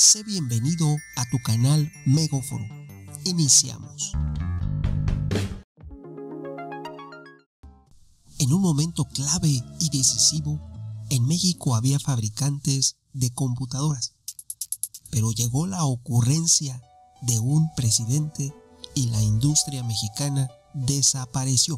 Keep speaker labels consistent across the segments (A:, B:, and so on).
A: Sé bienvenido a tu canal Megaforo. Iniciamos. En un momento clave y decisivo, en México había fabricantes de computadoras, pero llegó la ocurrencia de un presidente y la industria mexicana desapareció.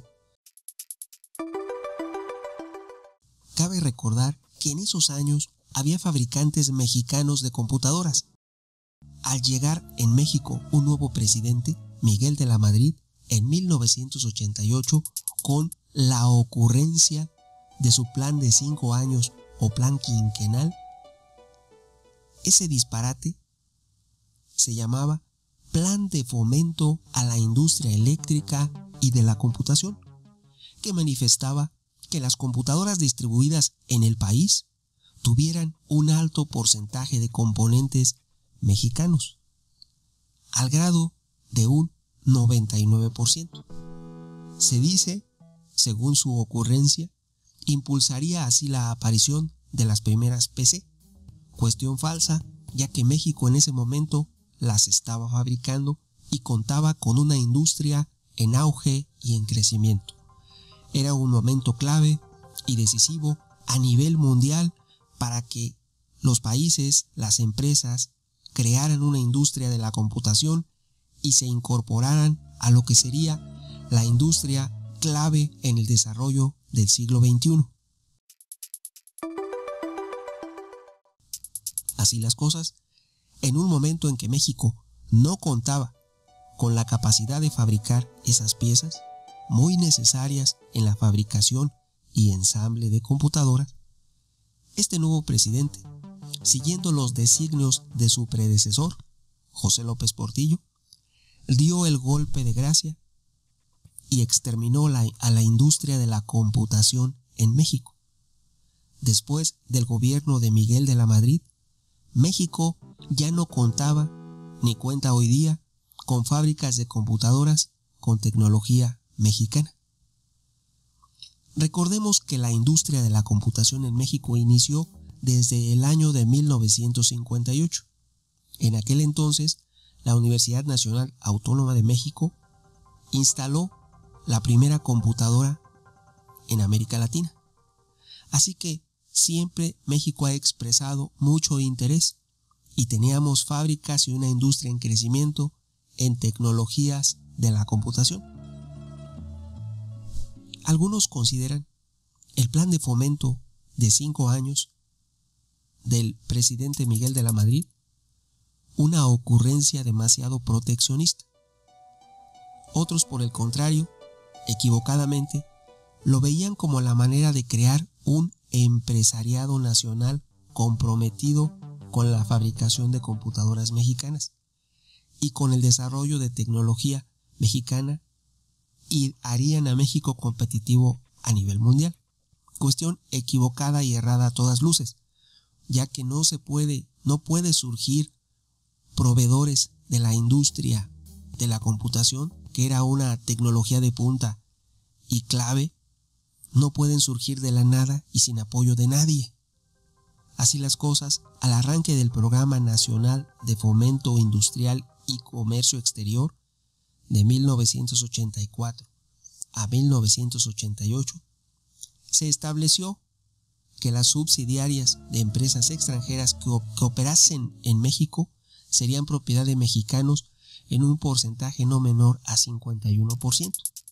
A: Cabe recordar que en esos años había fabricantes mexicanos de computadoras. Al llegar en México un nuevo presidente, Miguel de la Madrid, en 1988, con la ocurrencia de su plan de 5 años o plan quinquenal, ese disparate se llamaba Plan de Fomento a la Industria Eléctrica y de la Computación, que manifestaba que las computadoras distribuidas en el país tuvieran un alto porcentaje de componentes mexicanos, al grado de un 99%. Se dice, según su ocurrencia, impulsaría así la aparición de las primeras PC, cuestión falsa, ya que México en ese momento las estaba fabricando y contaba con una industria en auge y en crecimiento. Era un momento clave y decisivo a nivel mundial para que los países, las empresas, crearan una industria de la computación y se incorporaran a lo que sería la industria clave en el desarrollo del siglo XXI. Así las cosas, en un momento en que México no contaba con la capacidad de fabricar esas piezas muy necesarias en la fabricación y ensamble de computadoras, este nuevo presidente, siguiendo los designios de su predecesor, José López Portillo, dio el golpe de gracia y exterminó a la industria de la computación en México. Después del gobierno de Miguel de la Madrid, México ya no contaba, ni cuenta hoy día, con fábricas de computadoras con tecnología mexicana. Recordemos que la industria de la computación en México inició desde el año de 1958. En aquel entonces, la Universidad Nacional Autónoma de México instaló la primera computadora en América Latina. Así que siempre México ha expresado mucho interés y teníamos fábricas y una industria en crecimiento en tecnologías de la computación. Algunos consideran el plan de fomento de 5 años del presidente Miguel de la Madrid una ocurrencia demasiado proteccionista. Otros, por el contrario, equivocadamente, lo veían como la manera de crear un empresariado nacional comprometido con la fabricación de computadoras mexicanas y con el desarrollo de tecnología mexicana, y harían a México competitivo a nivel mundial. Cuestión equivocada y errada a todas luces, ya que no puede surgir proveedores de la industria de la computación, que era una tecnología de punta y clave, no pueden surgir de la nada y sin apoyo de nadie. Así las cosas, al arranque del Programa Nacional de Fomento Industrial y Comercio Exterior de 1984 a 1988, se estableció que las subsidiarias de empresas extranjeras que operasen en México serían propiedad de mexicanos en un porcentaje no menor a 51%.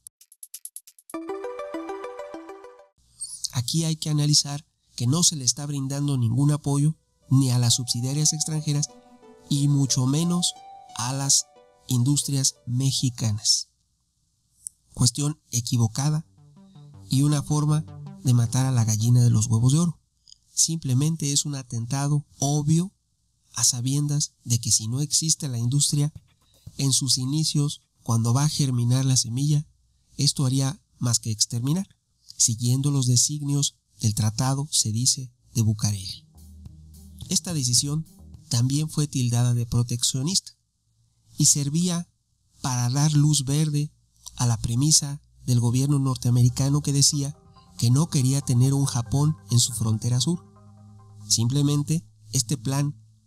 A: Aquí hay que analizar que no se le está brindando ningún apoyo ni a las subsidiarias extranjeras y mucho menos a las industrias mexicanas. Cuestión equivocada y una forma de matar a la gallina de los huevos de oro. Simplemente es un atentado obvio a sabiendas de que si no existe la industria en sus inicios, cuando va a germinar la semilla, esto haría más que exterminar, siguiendo los designios del tratado, se dice, de Bucareli. Esta decisión también fue tildada de proteccionista y servía para dar luz verde a la premisa del gobierno norteamericano que decía que no quería tener un Japón en su frontera sur. Simplemente este plan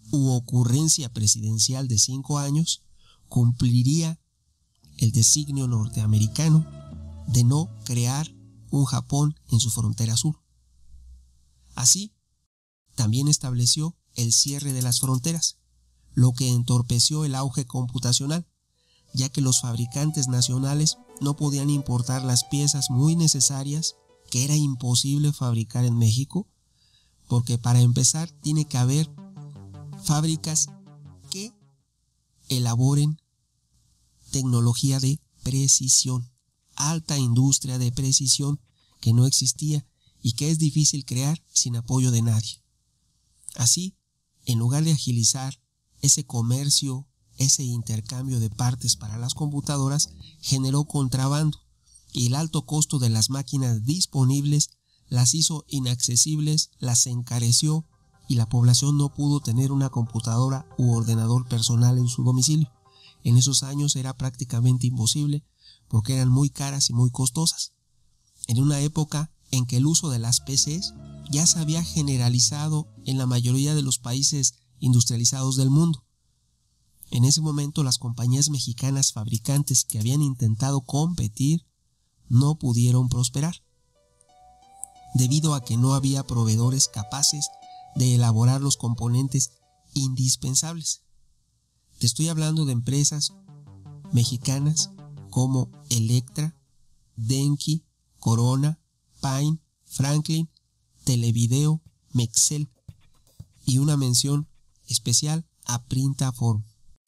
A: u ocurrencia presidencial de 5 años cumpliría el designio norteamericano de no crear un Japón en su frontera sur. Así, también estableció el cierre de las fronteras, lo que entorpeció el auge computacional, ya que los fabricantes nacionales no podían importar las piezas muy necesarias que era imposible fabricar en México, porque para empezar tiene que haber fábricas que elaboren tecnología de precisión, alta industria de precisión que no existía y que es difícil crear sin apoyo de nadie. Así, en lugar de agilizar ese comercio, ese intercambio de partes para las computadoras, generó contrabando y el alto costo de las máquinas disponibles las hizo inaccesibles, las encareció y la población no pudo tener una computadora u ordenador personal en su domicilio. En esos años era prácticamente imposible porque eran muy caras y muy costosas. En una época en que el uso de las PCs ya se había generalizado en la mayoría de los países industrializados del mundo. En ese momento las compañías mexicanas fabricantes que habían intentado competir no pudieron prosperar, debido a que no había proveedores capaces de elaborar los componentes indispensables. Te estoy hablando de empresas mexicanas como Electra, Denki, Corona, Pine, Franklin, Televideo, Mexcel y una mención especial a Printaform.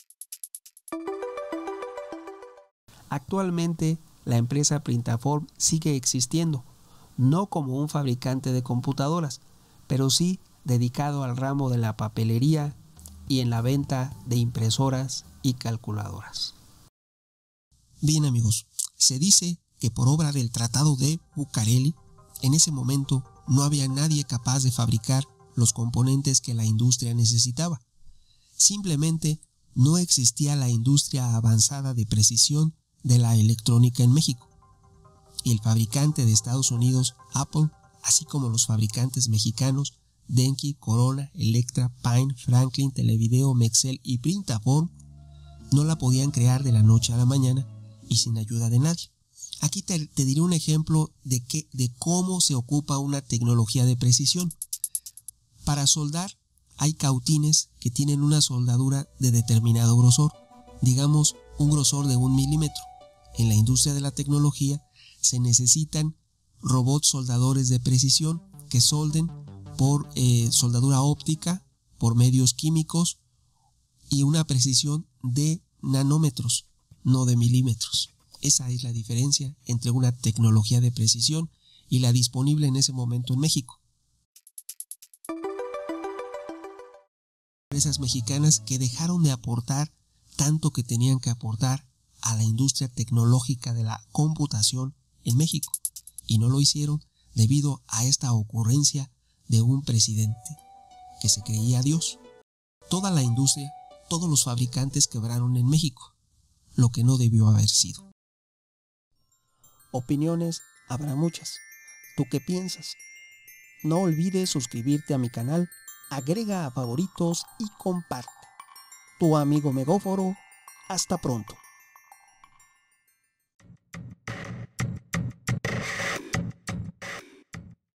A: Actualmente la empresa Printaform sigue existiendo, no como un fabricante de computadoras, pero sí dedicado al ramo de la papelería y en la venta de impresoras y calculadoras. Bien amigos, se dice que por obra del Tratado de Bucareli, en ese momento no había nadie capaz de fabricar los componentes que la industria necesitaba. Simplemente no existía la industria avanzada de precisión de la electrónica en México. Y el fabricante de Estados Unidos, Apple, así como los fabricantes mexicanos, Denki, Corona, Electra, Pine, Franklin, Televideo, Mexcel y Printaform, no la podían crear de la noche a la mañana y sin ayuda de nadie. Aquí te diré un ejemplo de cómo se ocupa una tecnología de precisión. Para soldar hay cautines que tienen una soldadura de determinado grosor, digamos un grosor de 1 milímetro. En la industria de la tecnología se necesitan robots soldadores de precisión que solden por soldadura óptica, por medios químicos y una precisión de nanómetros, no de milímetros. Esa es la diferencia entre una tecnología de precisión y la disponible en ese momento en México. Empresas mexicanas que dejaron de aportar tanto que tenían que aportar a la industria tecnológica de la computación en México, y no lo hicieron debido a esta ocurrencia de un presidente que se creía Dios. Toda la industria, todos los fabricantes quebraron en México, lo que no debió haber sido. Opiniones habrá muchas. ¿Tú qué piensas? No olvides suscribirte a mi canal, agrega a favoritos y comparte. Tu amigo Megóforo. Hasta pronto.